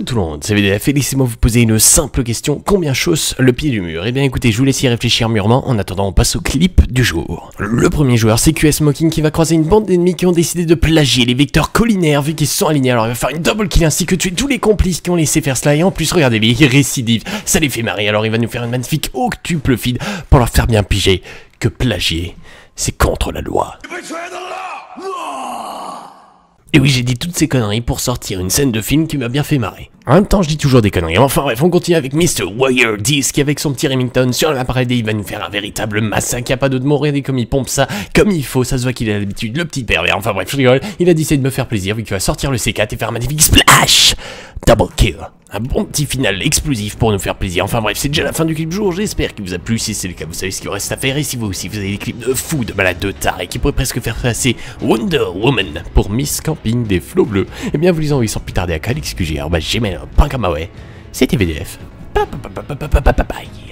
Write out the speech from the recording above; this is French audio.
tout le monde, c'est VDF et laissez-moi vous poser une simple question, combien chausse le pied du mur? Eh bien écoutez, je vous laisse y réfléchir mûrement, en attendant on passe au clip du jour. Le premier joueur c'est QS Smoking qui va croiser une bande d'ennemis qui ont décidé de plagier les vecteurs collinaires vu qu'ils se sont alignés, alors il va faire une double kill ainsi que tuer tous les complices qui ont laissé faire cela et en plus regardez-les, ils récidivent, ça les fait marrer, alors il va nous faire une magnifique octuple feed pour leur faire bien piger que plagier, c'est contre la loi. Et oui, j'ai dit toutes ces conneries pour sortir une scène de film qui m'a bien fait marrer. En même temps, je dis toujours des conneries. Enfin bref, on continue avec Mr. Wire 10 qui avec son petit Remington sur l'appareil il va nous faire un véritable massacre. Il n'y a pas d'autre mot, regardez comme il pompe ça, comme il faut. Ça se voit qu'il a l'habitude, le petit pervers. Enfin bref, je rigole. Il a décidé de me faire plaisir vu qu'il va sortir le C4 et faire un magnifique splash. Double kill. Un bon petit final explosif pour nous faire plaisir. Enfin bref, c'est déjà la fin du clip du jour. J'espère qu'il vous a plu. Si c'est le cas, vous savez ce qu'il vous reste à faire. Et si vous aussi, vous avez des clips de fou, de malade, de taré qui pourraient presque faire passer Wonder Woman pour Miss Camping des flots bleus, eh bien vous les envoyez sans plus tarder à calixqg@gmail.com. C'était VDF. Bye.